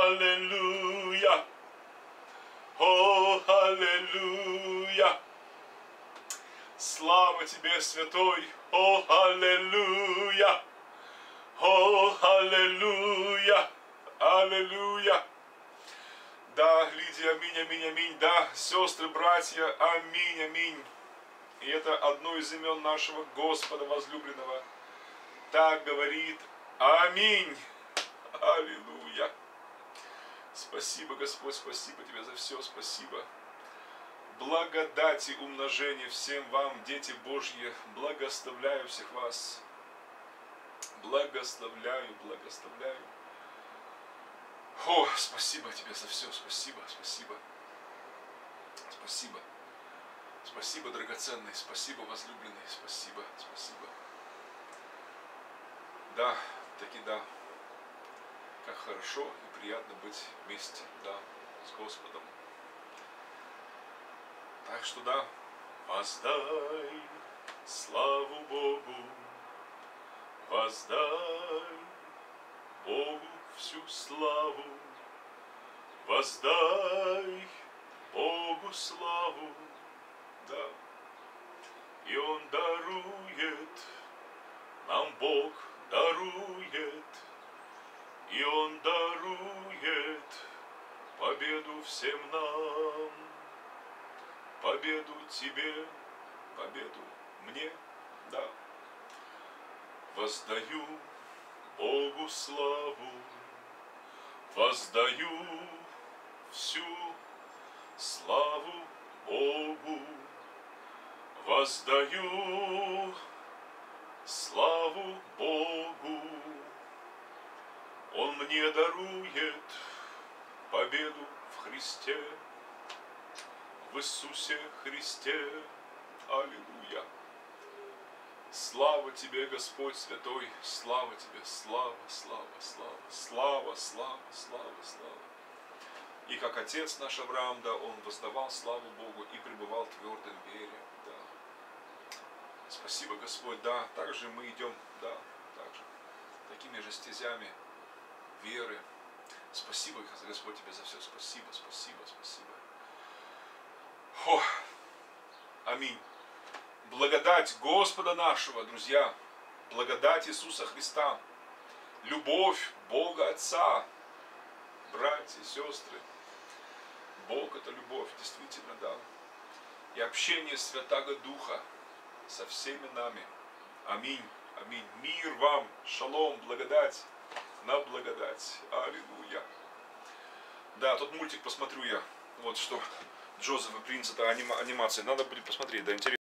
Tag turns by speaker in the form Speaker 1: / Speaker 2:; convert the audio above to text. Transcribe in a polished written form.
Speaker 1: аллилуйя. О, аллилуйя. Слава тебе, святой. О, аллилуйя. О, аллилуйя. Аллилуйя. Да, Лидия, аминь, аминь, аминь. Да, сестры, братья, аминь, аминь. И это одно из имен нашего Господа возлюбленного. Так говорит. Аминь. Аллилуйя. Спасибо, Господь, спасибо тебе за все, спасибо. Благодати умножения всем вам, дети Божьи. Благословляю всех вас. Благословляю, благословляю. О, спасибо тебе за все, спасибо, спасибо. Спасибо. Спасибо, драгоценный, спасибо, возлюбленный, спасибо, спасибо. Да, таки да. Как хорошо и приятно быть вместе, да, с Господом. Так что да, воздай славу Богу, воздай Богу всю славу, воздай Богу славу, да. И Он дарует, нам Бог дарует, и Он дарует победу всем нам, победу тебе, победу мне, да. Воздаю Богу славу, воздаю всю славу Богу, воздаю славу Богу. Он мне дарует победу в Христе, в Иисусе Христе. Аллилуйя. Слава тебе, Господь Святой, слава тебе, слава, слава, слава, слава, слава, слава, слава. И как отец наш Авраам, да, он воздавал славу Богу и пребывал твердо в вере, да. Спасибо, Господь, да, также мы идем, да, также такими же стезями веры. Спасибо, Господь, тебе за все, спасибо, спасибо, спасибо. О, аминь. Благодать Господа нашего, друзья, благодать Иисуса Христа, любовь Бога Отца, братья, сестры, Бог это любовь, действительно, да, и общение Святаго Духа со всеми нами. Аминь, аминь. Мир вам, шалом, благодать на благодать. Аллилуйя. Да, тот мультик посмотрю я, вот что, Джозефа Принца, анимация, надо будет посмотреть, да, интересно.